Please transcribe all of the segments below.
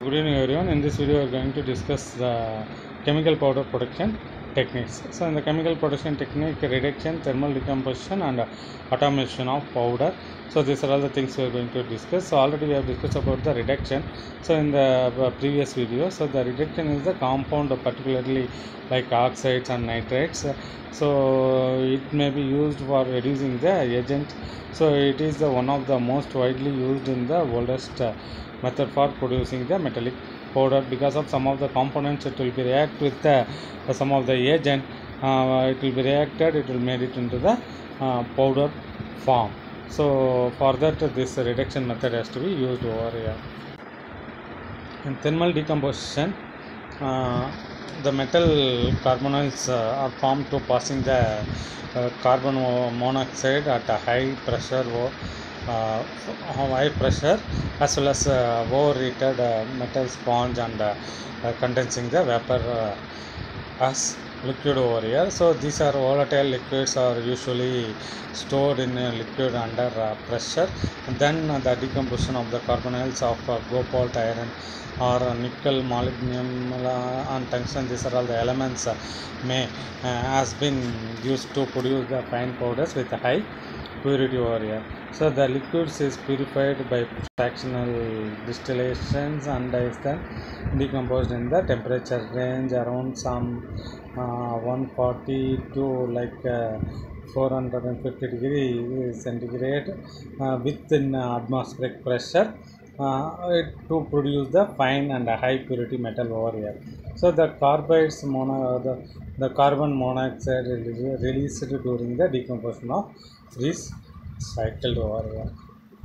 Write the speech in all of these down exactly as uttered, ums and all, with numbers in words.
Good evening everyone. In this video we are going to discuss the chemical powder production techniques. So in the chemical production technique, reduction, thermal decomposition and automation of powder. So these are all the things we are going to discuss. So already we have discussed about the reduction. So in the previous video, so the reduction is the compound particularly like oxides and nitrates. So it may be used for reducing the agent. So it is the one of the most widely used in the oldest uh, method for producing the metallic powder. Because of some of the components, it will be react with the, uh, some of the agent, uh, it will be reacted, it will made it into the uh, powder form. So for that, uh, this reduction method has to be used over here. In thermal decomposition, uh, the metal carbonyls uh, are formed to passing the uh, carbon monoxide at a high pressure or uh, high pressure as well as uh, overheated uh, metal sponge and uh, uh, condensing the vapor uh, as liquid over here. So these are volatile liquids are usually stored in a liquid under uh, pressure. And then uh, the decomposition of the carbonyls of uh, cobalt, iron or uh, nickel, molybdenum uh, and tungsten, these are all the elements uh, may uh, has been used to produce the fine powders with high purity over here. So the liquids is purified by fractional distillations and is then decomposed in the temperature range around some uh, one forty to like uh, four hundred fifty degree centigrade uh, within atmospheric pressure uh, it, to produce the fine and high purity metal over here. So the carbides mono, the, the carbon monoxide released during the decomposition of this cycled over here.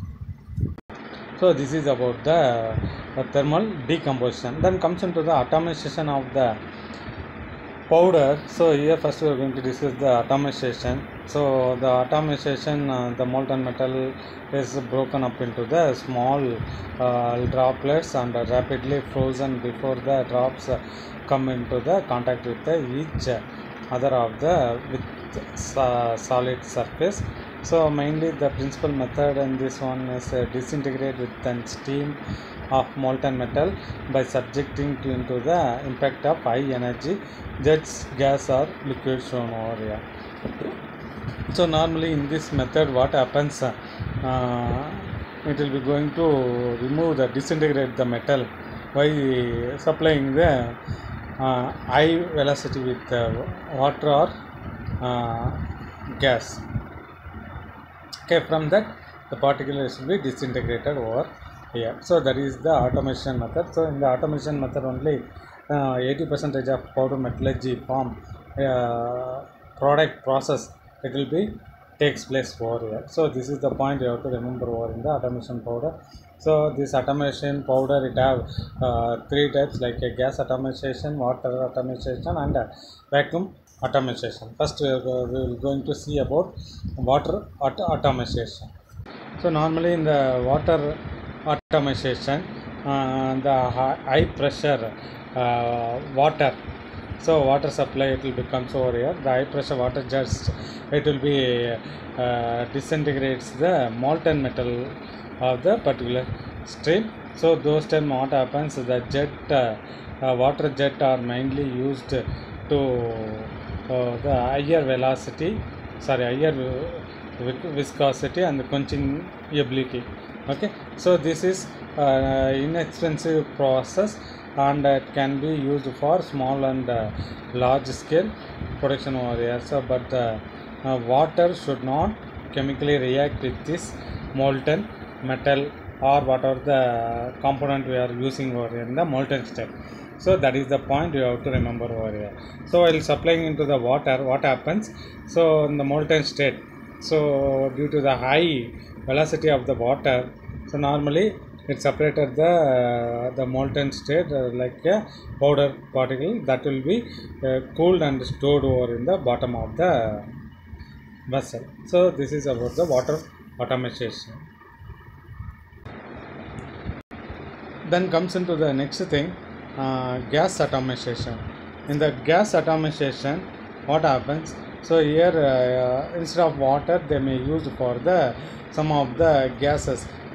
So this is about the uh, thermal decomposition. Then comes into the atomization of the powder. So here first we are going to discuss the atomization. So the atomization, uh, the molten metal is broken up into the small uh, droplets and uh, rapidly frozen before the drops uh, come into the contact with the each other of the with uh, solid surface. So mainly the principal method in this one is uh, disintegrate with the steam of molten metal by subjecting to into the impact of high energy jets, gas or liquid shown over here. So normally in this method what happens, uh, uh, it will be going to remove the disintegrate the metal by supplying the uh, high velocity with uh, water or uh, gas. Okay, from that the particles will be disintegrated over here. So that is the automation method. So in the automation method only uh, eighty percent of powder metallurgy form uh, product process it will be takes place over here. So this is the point you have to remember over in the automation powder. So this automation powder it have uh, three types like a gas atomization, water atomization and uh, vacuum atomization. First we are we will going to see about water auto atomization. So normally in the water atomization, uh, the high pressure uh, water, so water supply it will becomes over here. The high pressure water just it will be uh, disintegrates the molten metal of the particular stream. So those time what happens, the jet uh, uh, water jet are mainly used to uh, the higher velocity, sorry higher viscosity and the quenching ability. Okay, so this is uh, inexpensive process and it can be used for small and uh, large scale production over here. So but uh, uh, water should not chemically react with this molten metal or whatever the component we are using over here in the molten state. So that is the point you have to remember over here. So while supplying into the water, what happens, so in the molten state, so due to the high velocity of the water, so normally it separated the uh, the molten state uh, like a powder particle that will be uh, cooled and stored over in the bottom of the vessel. So this is about the water atomization. Then comes into the next thing, uh, gas atomization. In the gas atomization what happens, so here uh, instead of water they may use for the some of the gases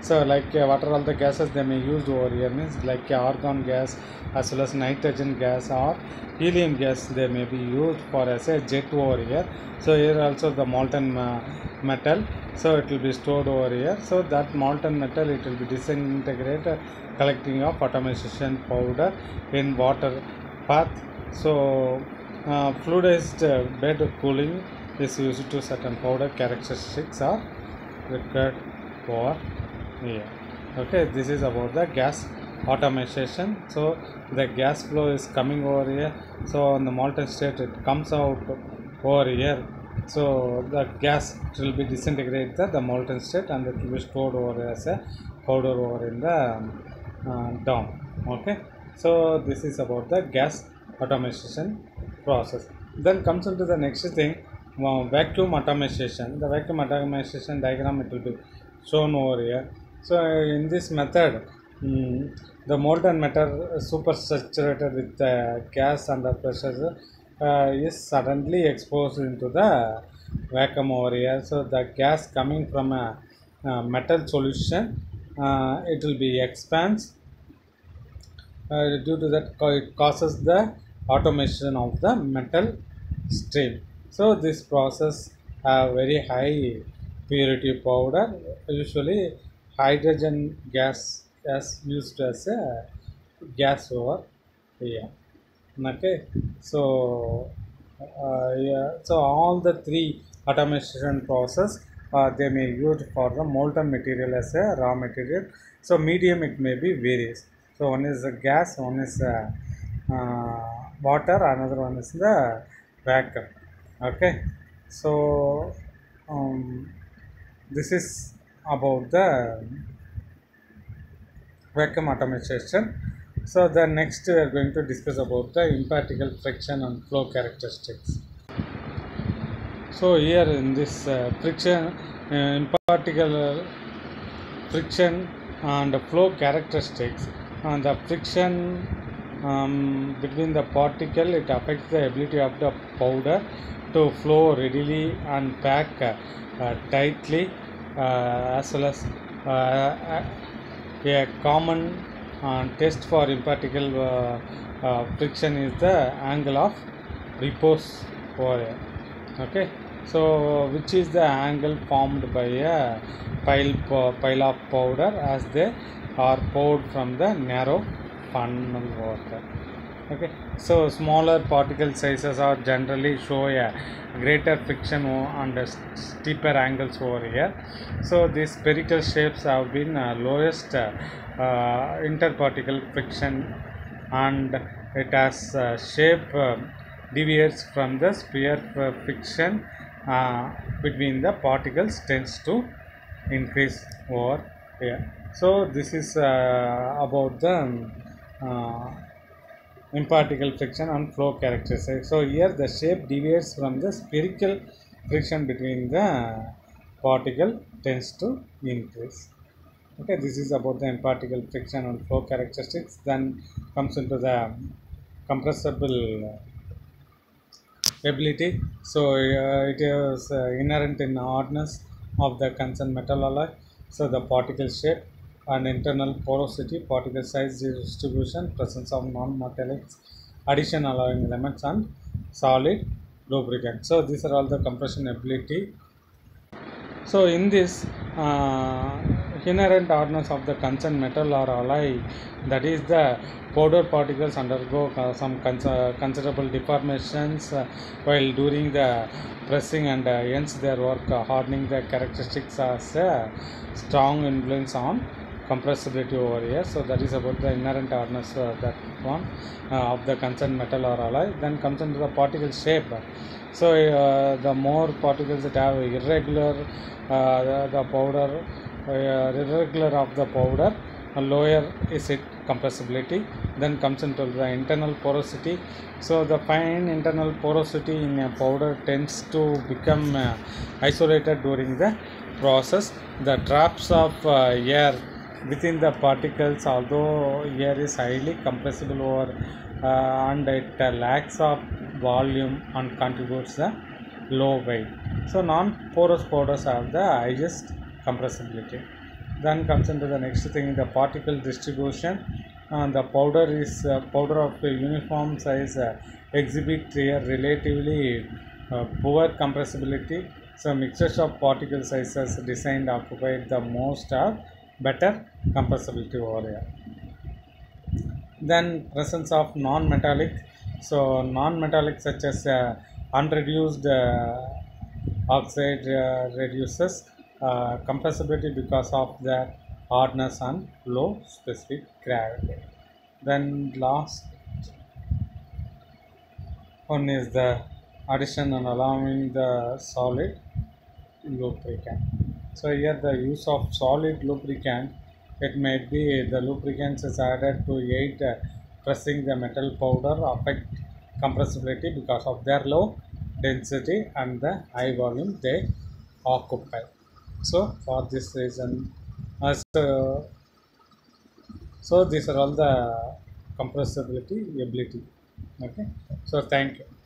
So like uh, what are all the gases they may use over here means like uh, argon gas as well as nitrogen gas or helium gas they may be used for as a jet over here. So here also the molten uh, metal, so it will be stored over here. So that molten metal it will be disintegrated, collecting of atomization powder in water path. So uh, fluidized uh, bed cooling is used to certain powder characteristics are required for here. Okay, this is about the gas atomization. So the gas flow is coming over here, so on the molten state it comes out over here. So the gas will be disintegrated the, the molten state and it will be stored over as a powder over in the uh, down. Okay, so this is about the gas atomization process. Then comes into the next thing, uh, vacuum atomization. The vacuum atomization diagram it will be shown over here. So in this method, um, the molten metal supersaturated with uh, gas under pressure uh, is suddenly exposed into the vacuum over here. So the gas coming from a, a metal solution, uh, it will be expands. Uh, due to that, it causes the automation of the metal stream. So this process have very high purity powder, usually hydrogen gas as used as a gas over here. Okay, so uh, yeah, so all the three automation process uh, they may use for the molten material as a raw material. So medium it may be various. So one is a gas, one is a, uh, water, another one is the vacuum. Okay, so um, this is about the vacuum atomization. So the next we are going to discuss about the imparticle friction and flow characteristics. So here in this uh, friction, uh, imparticle friction and flow characteristics, and the friction um, between the particle it affects the ability of the powder to flow readily and pack uh, uh, tightly, uh, as well as uh, a common uh, test for imparticle uh, uh, friction is the angle of repose over here. Okay, so which is the angle formed by a pile pile of powder as they are poured from the narrow funnel water. Okay, so smaller particle sizes are generally show a greater friction and steeper angles over here. So these spherical shapes have been uh, lowest uh, uh, interparticle friction, and it has uh, shape uh, deviates from the sphere uh, friction uh, between the particles tends to increase over here. So this is uh, about the uh, imparticle friction and flow characteristics. So here the shape deviates from the spherical friction between the particle tends to increase. Okay, this is about the imparticle friction and flow characteristics. Then comes into the compressible ability. So uh, it is uh, inherent in hardness of the concerned metal alloy. So the particle shape and internal porosity, particle size distribution, presence of non-metallics, addition allowing elements, and solid lubricant. So these are all the compression ability. So in this uh, inherent hardness of the concerned metal or alloy, that is the powder particles undergo uh, some cons uh, considerable deformations uh, while doing the pressing, and uh, hence their work uh, hardening the characteristics as a strong influence on compressibility over here. So that is about the inherent hardness, uh, that one uh, of the concerned metal or alloy. Then comes into the particle shape. So uh, the more particles that have irregular uh, the, the powder uh, irregular of the powder, uh, lower is its compressibility. Then comes into the internal porosity. So the fine internal porosity in a powder tends to become uh, isolated during the process. The traps of uh, air within the particles, although air is highly compressible over uh, and it uh, lacks of volume and contributes the low weight. So non-porous powders have the highest compressibility. Then comes into the next thing, the particle distribution. Uh, the powder is uh, powder of a uniform size uh, exhibit a relatively uh, poor compressibility. So mixtures of particle sizes designed occupy the most uh, better compressibility over here. Then presence of non-metallic. So non-metallic such as uh, unreduced uh, oxide uh, reduces uh, compressibility because of their hardness and low specific gravity. Then last one is the addition and allowing the solid lubricant. So here the use of solid lubricant, it may be the lubricants is added to aid uh, pressing the metal powder affect compressibility because of their low density and the high volume they occupy. So for this reason, uh, so, so these are all the compressibility ability. Okay, so thank you.